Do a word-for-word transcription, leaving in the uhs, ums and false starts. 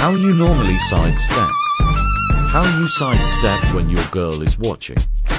How you normally sidestep. How you sidestep when your girl is watching.